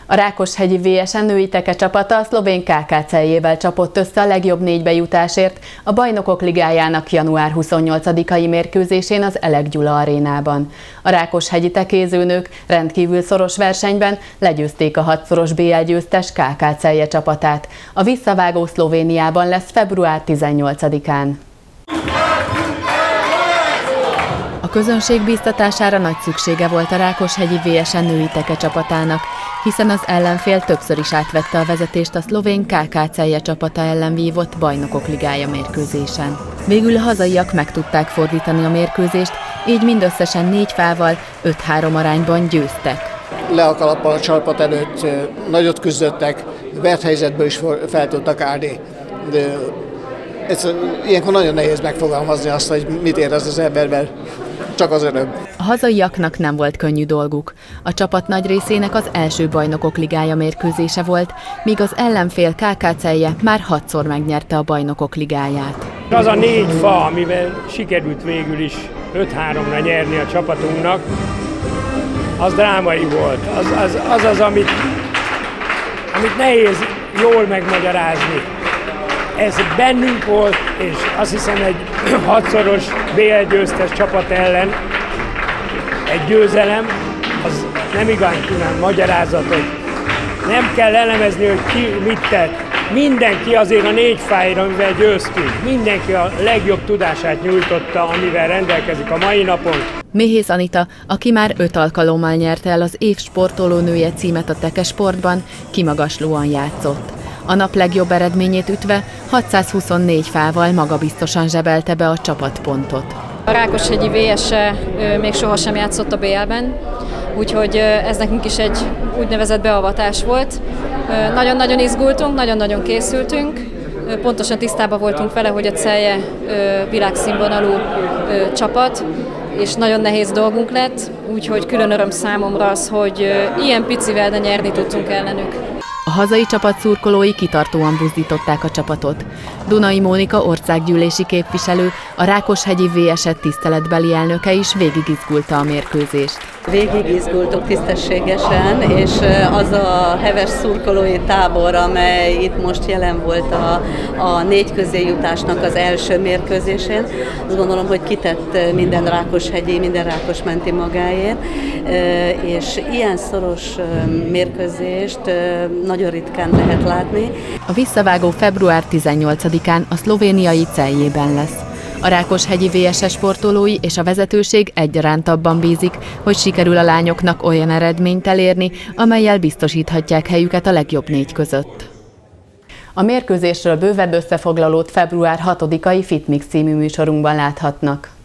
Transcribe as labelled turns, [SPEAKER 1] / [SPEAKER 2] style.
[SPEAKER 1] A Rákoshegyi VSN női teke csapata a szlovén KKC-jével csapott össze a legjobb négybe jutásért a Bajnokok Ligájának január 28-ai mérkőzésén az Elek Gyula arénában. A rákoshegyi tekézőnők rendkívül szoros versenyben legyőzték a 6-szoros BL győztes KKC-je csapatát. A visszavágó Szlovéniában lesz február 18-án. A közönség bíztatására nagy szüksége volt a Rákoshegyi VSN női teke csapatának, hiszen az ellenfél többször is átvette a vezetést a szlovén KKC-je csapata ellen vívott Bajnokok Ligája mérkőzésen. Végül a hazaiak meg tudták fordítani a mérkőzést, így mindösszesen 4 fával 5-3 arányban győztek.
[SPEAKER 2] Le a kalappal a csapat előtt, nagyot küzdöttek, vert helyzetből is fel tudtak állni. De ilyenkor nagyon nehéz megfogalmazni azt, hogy mit érez az emberben, csak az öröm.
[SPEAKER 1] A hazaiaknak nem volt könnyű dolguk. A csapat nagy részének az első Bajnokok Ligája mérkőzése volt, míg az ellenfél KKC-je már 6-szor megnyerte a Bajnokok Ligáját.
[SPEAKER 3] Az a 4 fa, amivel sikerült végül is 5-3-ra nyerni a csapatunknak, az drámai volt. Az, amit nehéz jól megmagyarázni. Ez bennünk volt, és azt hiszem egy 6-szoros BL győztes csapat ellen egy győzelem, az nem igazán kíván magyarázatot. Nem kell elemezni, hogy ki mit tett. Mindenki azért a 4 fájra, amivel győztünk. Mindenki a legjobb tudását nyújtotta, amivel rendelkezik a mai napon.
[SPEAKER 1] Méhész Anita, aki már 5 alkalommal nyerte el az év sportolónője címet a tekesportban, kimagaslóan játszott. A nap legjobb eredményét ütve 624 fával magabiztosan zsebelte be a csapatpontot.
[SPEAKER 4] A Rákoshegyi VS még sohasem játszott a BL-ben, úgyhogy ez nekünk is egy úgynevezett beavatás volt. Nagyon-nagyon izgultunk, nagyon-nagyon készültünk, pontosan tisztában voltunk vele, hogy a Celje világszínvonalú csapat, és nagyon nehéz dolgunk lett, úgyhogy külön öröm számomra az, hogy ilyen picivel, de nyerni tudtunk ellenük.
[SPEAKER 1] A hazai csapat szurkolói kitartóan buzdították a csapatot. Dunai Mónika országgyűlési képviselő, a Rákoshegyi VS tiszteletbeli elnöke is végigizgulta a mérkőzést.
[SPEAKER 5] Végigizgultuk tisztességesen, és az a heves szurkolói tábor, amely itt most jelen volt a 4 közéjutásnak az első mérkőzésén, azt gondolom, hogy kitett minden rákoshegyi, minden rákosmenti magáért, és ilyen szoros mérkőzést nagyon ritkán lehet látni.
[SPEAKER 1] A visszavágó február 18-án a szlovéniai Celjében lesz. A Rákoshegyi VS sportolói és a vezetőség egyaránt abban bízik, hogy sikerül a lányoknak olyan eredményt elérni, amellyel biztosíthatják helyüket a legjobb 4 között. A mérkőzésről bővebb összefoglalót február 6-ai Fitmix című műsorunkban láthatnak.